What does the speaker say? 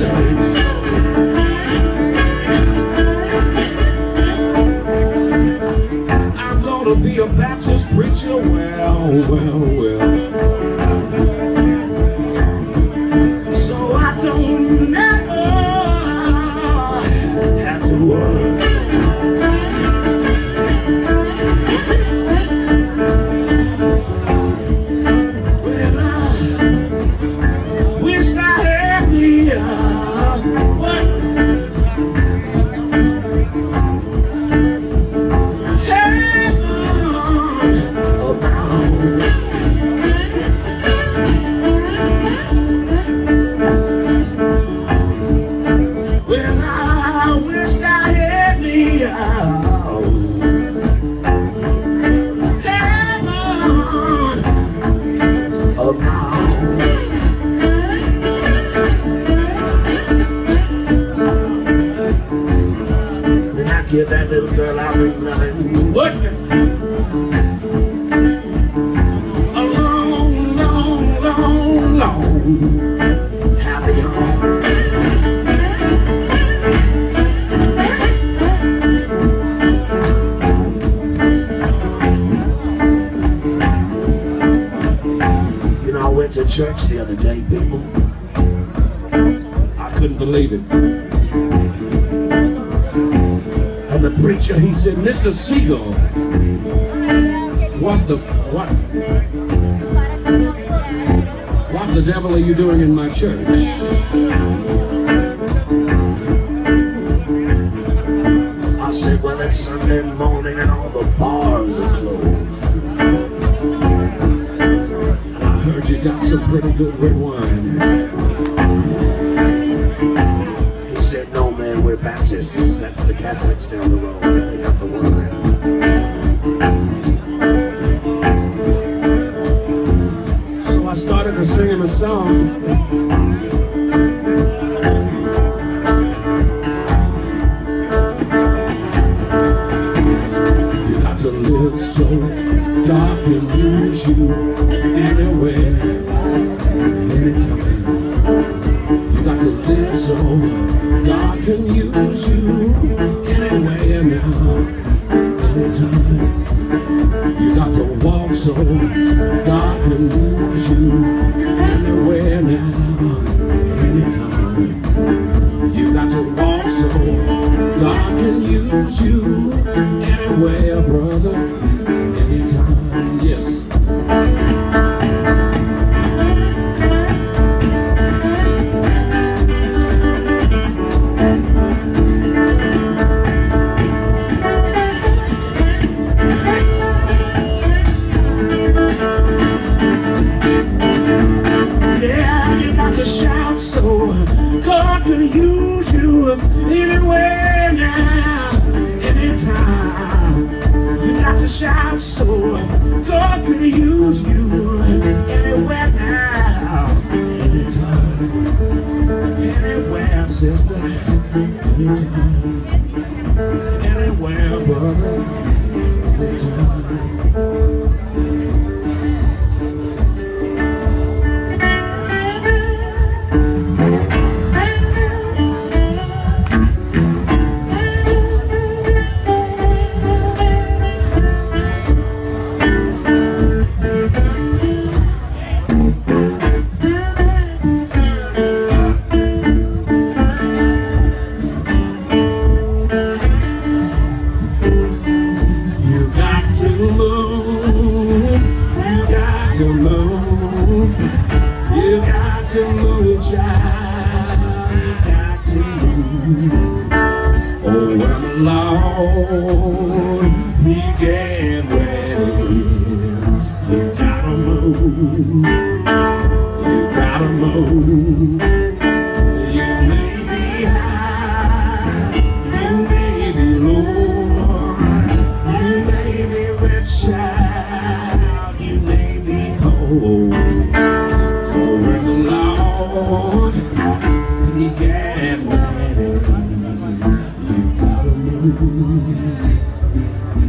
church. I'm gonna be a Baptist preacher, well. So I don't never have to worry. Well, I wish I had me what? Give that little girl out with nothing. What? A long, long, long, long happy home. You know, I went to church the other day, people. I couldn't believe it. And the preacher, he said, Mr. Siegel, what the devil are you doing in my church? I said, well, it's Sunday morning and all the bars are closed. And I heard you got some pretty good red wine. We're Baptists, that's the Catholics down the road. They got the word. So I started to sing him a song. You got to live so dark and lose you anywhere, anytime. You got to live so God can use you anywhere now, anytime. You got to walk so God can use you anywhere now, anytime. You got to walk so God can use you anywhere, brother, anytime. Yes. Shout so God can use you anywhere now, anytime. You got to shout so God can use you anywhere now, anytime. Anywhere, sister, anytime. Anywhere, brother, anytime. Lord, he get ready. You gotta move. You gotta move. You may be high, you may be low, you may be rich child, you may be poor. Oh, when the Lord, he get ready. You gotta move.